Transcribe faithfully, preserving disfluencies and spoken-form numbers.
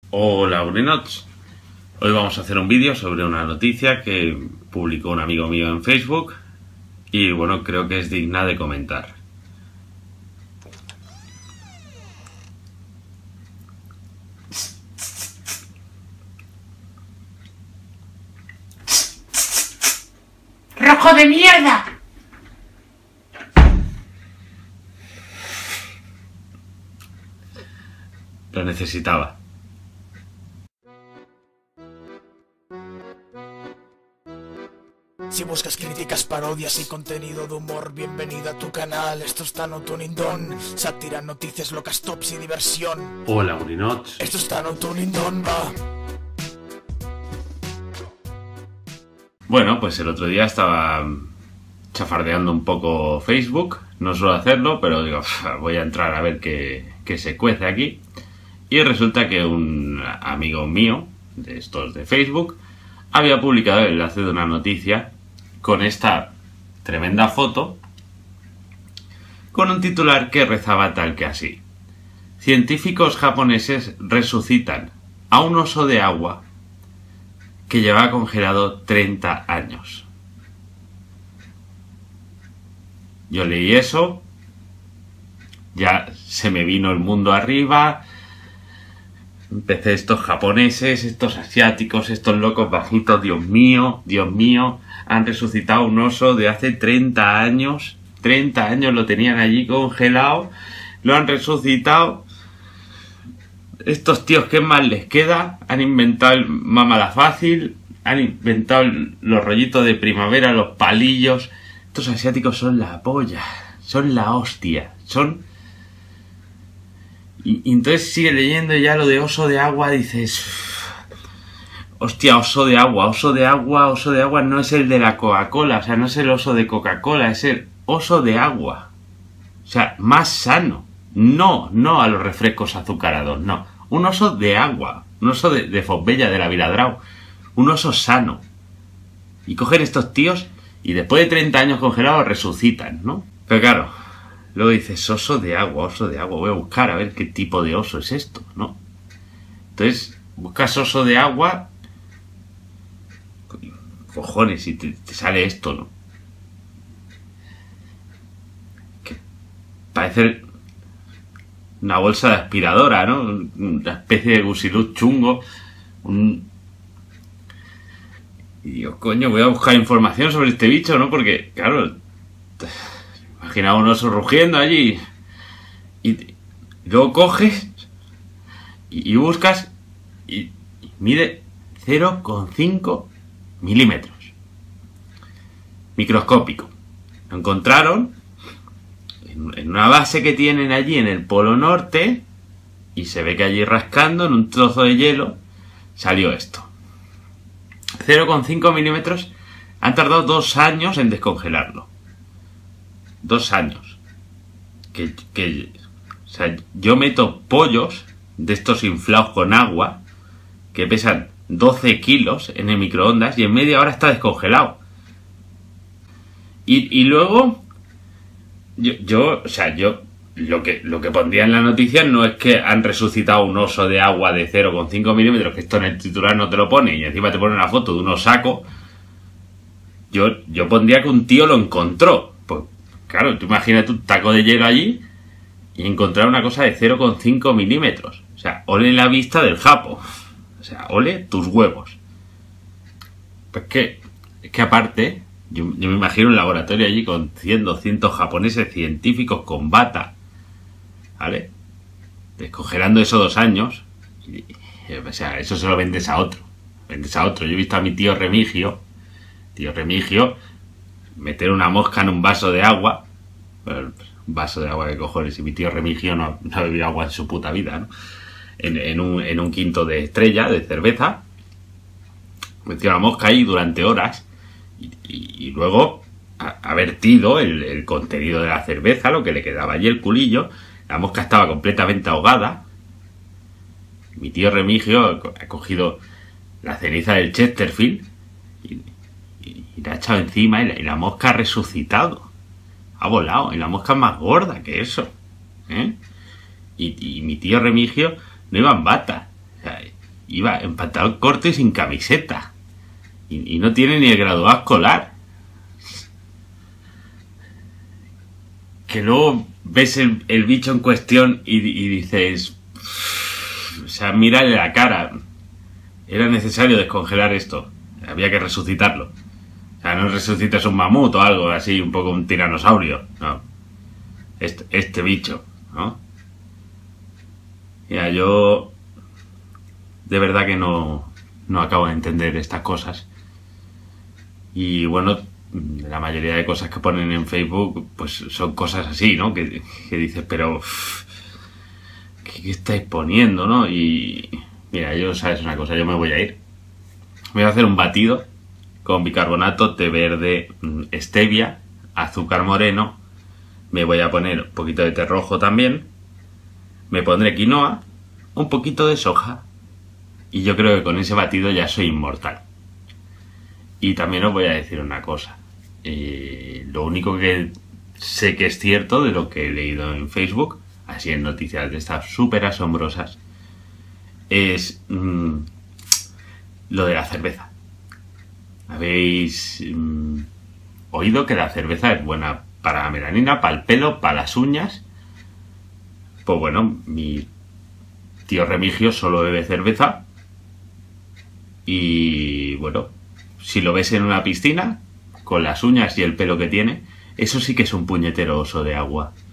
Hola Urinots, hoy vamos a hacer un vídeo sobre una noticia que publicó un amigo mío en Facebook y bueno, creo que es digna de comentar. ¡Rojo de mierda! Lo necesitaba. Si buscas críticas, parodias y contenido de humor, bienvenido a tu canal. Esto está No Tuning Don, sátira, noticias locas, tops y diversión. Hola Urinots. Esto está No Tuning Don, va. Bueno, pues el otro día estaba chafardeando un poco Facebook. No suelo hacerlo, pero digo, voy a entrar a ver qué, qué se cuece aquí. Y resulta que un amigo mío, de estos de Facebook, había publicado el enlace de una noticia con esta tremenda foto, con un titular que rezaba tal que así: científicos japoneses resucitan a un oso de agua que llevaba congelado treinta años. Yo leí eso, ya se me vino el mundo arriba. Empecé, estos japoneses, estos asiáticos, estos locos bajitos, Dios mío, Dios mío, han resucitado un oso de hace treinta años, treinta años lo tenían allí congelado, lo han resucitado. Estos tíos, ¿qué más les queda? Han inventado el mámala fácil, han inventado los rollitos de primavera, los palillos. Estos asiáticos son la polla, son la hostia, son... Y, y entonces sigue leyendo ya lo de oso de agua, dices... Hostia, oso de agua, oso de agua, oso de agua no es el de la Coca-Cola, o sea, no es el oso de Coca-Cola, es el oso de agua. O sea, más sano. No, no a los refrescos azucarados, no. Un oso de agua, un oso de, de Fosbella, de la Viladrau. Un oso sano. Y cogen estos tíos y después de treinta años congelados resucitan, ¿no? Pero claro, luego dices, oso de agua, oso de agua, voy a buscar a ver qué tipo de oso es esto, ¿no? Entonces, buscas oso de agua, cojones, y te, te sale esto, ¿no? Que parece una bolsa de aspiradora, ¿no? Una especie de gusiluz chungo. Un... Y digo, coño, voy a buscar información sobre este bicho, ¿no? Porque, claro, imagina un oso rugiendo allí. Y, y luego coges y, y buscas y, y mide cero coma cinco milímetros. Microscópico. Lo encontraron en, en una base que tienen allí en el Polo Norte y se ve que allí rascando en un trozo de hielo salió esto. cero coma cinco milímetros. Han tardado dos años en descongelarlo. Dos años. Que, que, o sea, yo meto pollos de estos inflados con agua que pesan doce kilos en el microondas y en media hora está descongelado. Y, y luego, yo, yo, o sea, yo lo que, lo que pondría en la noticia no es que han resucitado un oso de agua de cero coma cinco milímetros, que esto en el titular no te lo pone, y encima te pone una foto de un osaco. Yo, yo pondría que un tío lo encontró. Pues claro, tú imagínate un taco de hielo allí y encontrar una cosa de cero coma cinco milímetros. O sea, ole la vista del japo. O sea, ole tus huevos. Pues que, es que aparte, yo, yo me imagino un laboratorio allí con cien, doscientos japoneses científicos con bata, ¿vale? Descongelando eso dos años. Y, o sea, eso se lo vendes a otro. Vendes a otro. Yo he visto a mi tío Remigio, tío Remigio, meter una mosca en un vaso de agua. Bueno, un vaso de agua de cojones. Y mi tío Remigio no, no ha bebido agua en su puta vida, ¿no? En, en, un, en un quinto de estrella de cerveza. Metió la mosca ahí durante horas. Y, y, y luego ha, ha vertido el, el contenido de la cerveza, lo que le quedaba allí el culillo. La mosca estaba completamente ahogada. Mi tío Remigio ha cogido la ceniza del Chesterfield y, y, y la ha echado encima y la, y la mosca ha resucitado. Ha volado. Y la mosca es más gorda que eso, ¿eh? Y, y mi tío Remigio no iba en bata. O sea, iba en pantalón corto y sin camiseta. Y, y no tiene ni el graduado escolar. Que luego ves el, el bicho en cuestión y, y dices... O sea, mírale la cara. Era necesario descongelar esto. Había que resucitarlo. O sea, no resucitas un mamut o algo así, un poco un tiranosaurio. No. Este, este bicho, ¿no? Mira, yo... De verdad que no, no acabo de entender estas cosas. Y bueno, la mayoría de cosas que ponen en Facebook, pues son cosas así, ¿no? Que, que dices, pero... ¿Qué, qué estáis poniendo, no? Y... Mira, yo, ¿sabes una cosa? Yo me voy a ir. Voy a hacer un batido con bicarbonato, té verde, stevia, azúcar moreno. Me voy a poner un poquito de té rojo también. Me pondré quinoa, un poquito de soja. Y yo creo que con ese batido ya soy inmortal. Y también os voy a decir una cosa. Eh, lo único que sé que es cierto de lo que he leído en Facebook, así en noticias de estas súper asombrosas, es mmm, lo de la cerveza. ¿Habéis mmm, oído que la cerveza es buena para la melanina, para el pelo, para las uñas? Pues bueno, mi tío Remigio solo bebe cerveza. Y bueno, si lo ves en una piscina, con las uñas y el pelo que tiene, eso sí que es un puñetero oso de agua.